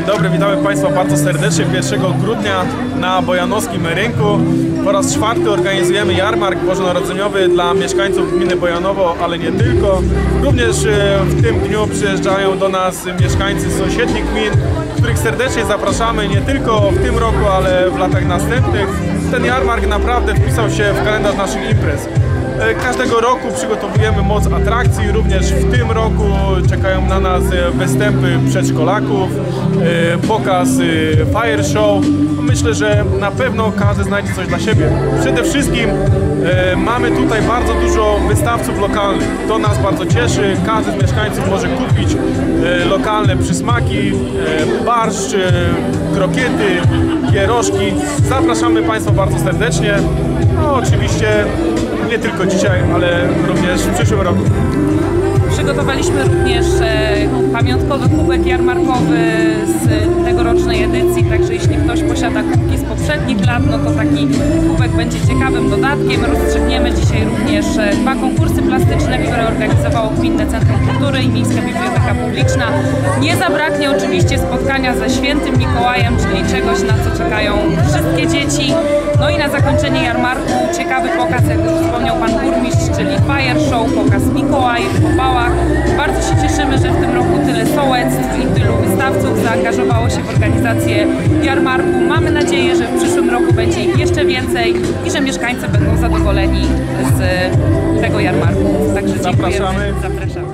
Dzień dobry, witamy Państwa bardzo serdecznie 1 grudnia na Bojanowskim Rynku. Po raz 4 organizujemy jarmark bożonarodzeniowy dla mieszkańców gminy Bojanowo, ale nie tylko. Również w tym dniu przyjeżdżają do nas mieszkańcy sąsiednich gmin, których serdecznie zapraszamy nie tylko w tym roku, ale w latach następnych. Ten jarmark naprawdę wpisał się w kalendarz naszych imprez. Każdego roku przygotowujemy moc atrakcji, również w tym roku czekają na nas występy przedszkolaków, pokaz fire show. Myślę, że na pewno każdy znajdzie coś dla siebie. Przede wszystkim mamy tutaj bardzo dużo wystawców lokalnych. To nas bardzo cieszy. Każdy z mieszkańców może kupić lokalne przysmaki, barszcz, krokiety, pierożki. Zapraszamy Państwa bardzo serdecznie. No, oczywiście nie tylko dzisiaj, ale również w przyszłym roku. Przygotowaliśmy również pamiątkowy kubek jarmarkowy z tegorocznej edycji, także jeśli ktoś posiada kubki z poprzednich lat, no to taki kubek będzie ciekawym dodatkiem. Rozstrzygniemy dzisiaj również 2 konkursy plastyczne, które organizowało Gminne Centrum Kultury i Miejska Biblioteka Publiczna. Nie zabraknie oczywiście spotkania ze Świętym Mikołajem, czyli czegoś, na co czekają wszystkie dzieci. No i na zakończenie jarmarku ciekawy pokaz, jak już wspomniał Pan Burmistrz, czyli fire show, pokaz Mikołajów, popałach. Bardzo się cieszymy, że w tym roku tyle sołectw i tylu wystawców zaangażowało się w organizację jarmarku. Mamy nadzieję, że w przyszłym roku będzie ich jeszcze więcej i że mieszkańcy będą zadowoleni z tego jarmarku. Także dziękujemy. Zapraszamy. Zapraszamy.